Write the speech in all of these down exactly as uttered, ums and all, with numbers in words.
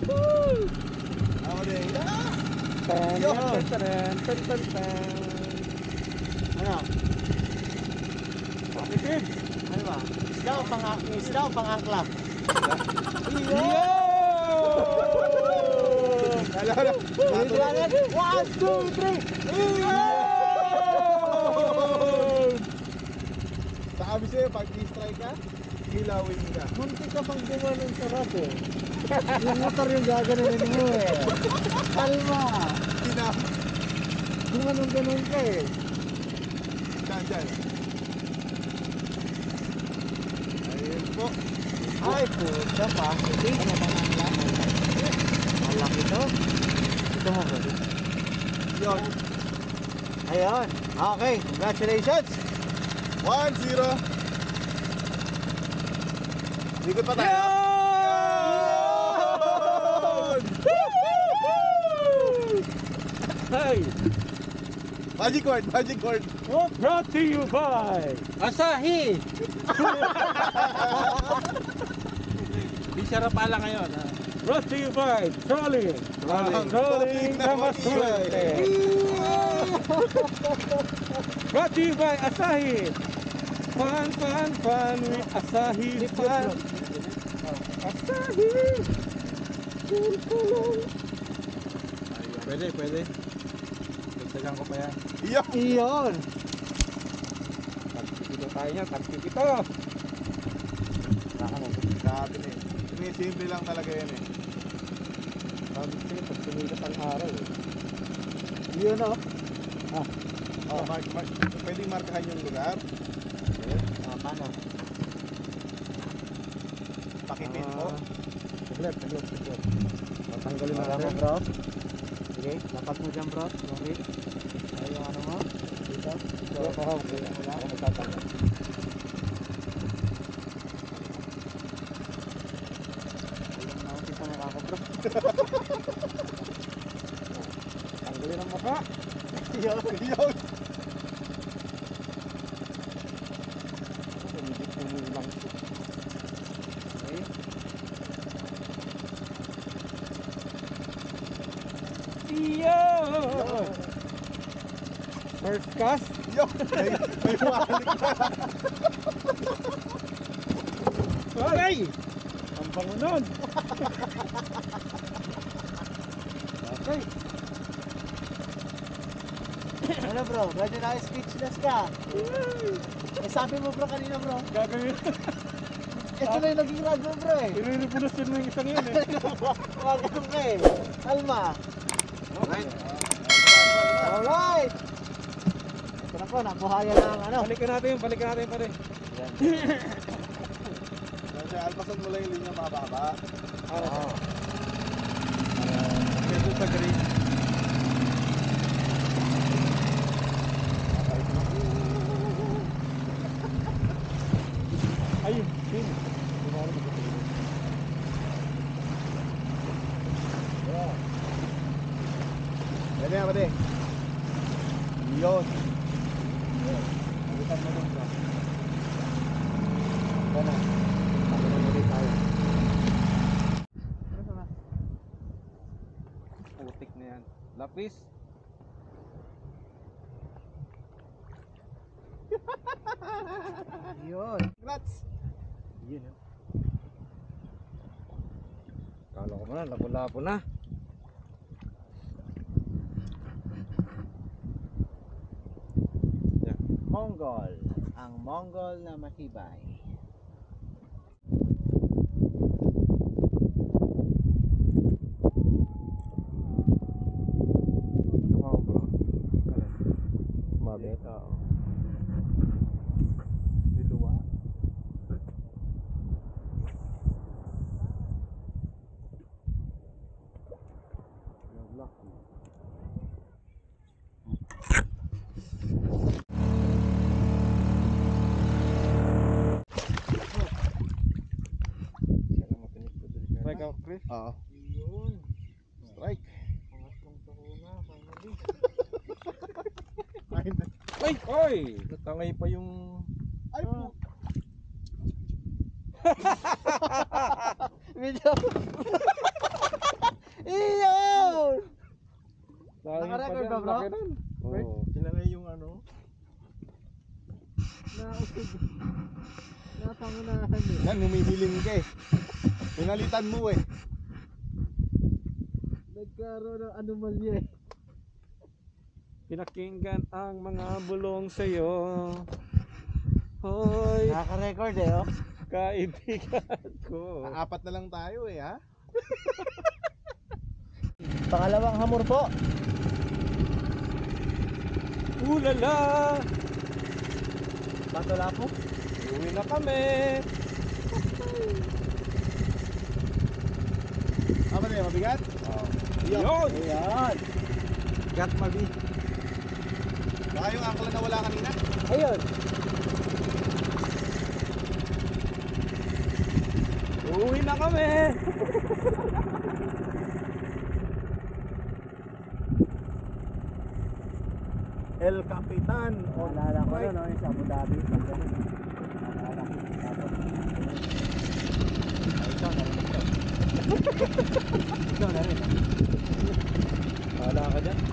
Ako din. Ten, Yun. ten, ten, ten, ten, ten. Ano? Pakitid. Ano ba? Isda o pang isda o pang angkla? Yo! Hala, hala. Dito lang yan. One, two, three. Sabi sa'yo, pag i-strike ka, kilawin ka. Munti ka pang gumanon sa rad eh. Yung motor yung gaganunin mo eh. Kalma. Sina. Gumanon-ganon ka eh. Diyan, diyan. Ayun po. Ay, puta pa. Hindi. Ano bang angkla? Malaki to. Ito mo ba? Yun. Ayun. Okay, congratulations. one zero. Ikot pa tayo. Yun! Hey! Magic word, magic word. Oh, brought to you by Asahi. Di sarap pala ngayon. Ha? Brought to you by Trolling. Trolling. Trolling na maswerte. Brought to you by Asahi. Fun, fun, fun with Asahi fun. Asahi. Cool, cool. Pwede, pwede. Dagdagan ko pa yan. Iyon. Iyon. Tagpipito tayo yan. Tagpipito. Baka mo. Grabe na eh. Sinisimple lang talaga yan eh. Sabi ko sa'yo, pag sumikat ang araw eh. Yun o. Ah. Oh, mark, mark, pwedeng markahan yung lugar. Ah, paano? Pakitin mo. Saglit, saglit, saglit. Tatanggalin Wala mo natin. bro. Sige, lapat mo dyan bro. Yung hit. Ay, yung ano mo. Dito. Dito. Wala pa ako. Wala ako magtatanggal. Ayun na, hindi pa nakaka bro. Tanggalin ang mukha. Yun. Iyon. Hindi ko lang. Okay. Iyo! First cast. Iyon. May, may malik na. Ay! Ang bango nun. Okay. Ano bro, medyo na speechless ka. Eh sabi mo bro kanina bro, Gagawin. ito na yung naging rad mo bro eh. Irerevolusyon mo yung isang yun eh. Magandang ka eh. Alma. Okay. Alright. Ito na po, nabuhayan na ang ano. Balikan natin, balikan natin pa rin. Kasi alpasan mo lang yung linya mababa. Para Oo. Medyo sa green. Ayun, pin. Pwede nga, pwede. Iyon. Balikan mo doon bro. Gana. Pagkakas ulit tayo. Putik na yan. Lapis. Yun. Congrats. Yun yun. Kala ko na, labo-labo na. Yan. Mongol. Ang Mongol na matibay. Wow bro. Sumabit. Oo. Niluwa. Naglock. Strike out, Chris. Oo. Yun. Strike. Pangatlong sakuna, finally. Ay! Oy! Natangay pa yung... Ay po. Medyo. Naka-record ba, bro? Oo. Kinangay yung ano. Nausog. Napangunahan eh. Yan, humihiling ka eh. Pinalitan mo eh. Nagkaroon ng anomalya eh. Pinakinggan ang mga bulong sa'yo. Hoy, Naka-record eh, oh. kaibigan ko. Apat na lang tayo eh, ha? Pangalawang hamor po. Ulala! Batula po. Uwi na kami. Ano na yan, mabigat? Oh. Yun! Ayan. Gat mabi. Baka yung angkla na wala kanina. Ayun. Uwi na kami. El Capitan. Naalala ko na, no, yung sa Abu Dhabi. Naalala ko. Tapos, ay, ikaw na rin ito. Ikaw na rin, ah. Wala ka dyan.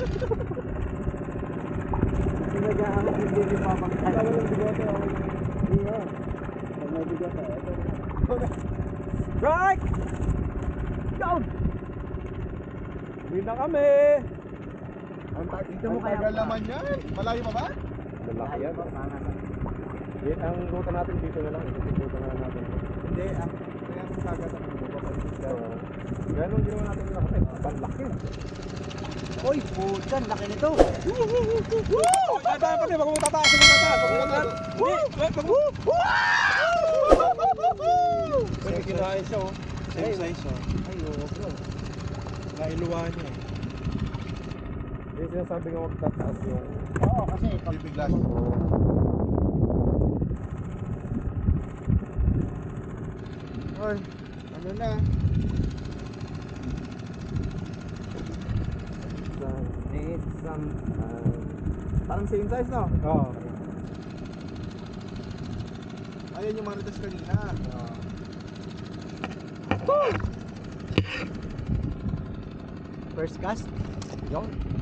Sinagahanap yung baby pamaktan. Ikaw walang bigote, okay? Hindi mo. Pag may bigot, eh. Ito na. Strike! Down! Uwi na kami. Ang tag- Dito ang mo kaya tagal pa. naman yan. Malayo pa ba? Lalaki yan. po, pangalan. Yan ang ruta natin dito na lang. Ito ruta na lang natin. Hindi, ang kaya ang sagat ang ano, papalitin ka. So, ganun ginawa natin na kasi. Ang laki. Uy, putan, laki nito. Woo! Tataas pa rin. Wag mo tataasin mo tataas. Wag mo tataas. Woo! Wag mo. Pwede kinain siya oh. Ay, Same size oh. Ay, oo, bro. Nailuwa niya eh. Yung sinasabi nga huwag tataas yung... Oo, kasi pag... Bibiglas. Oy, ano na? Need some... Parang same size, no? Oo. Ayan yung marites kanina. First cast. Yun.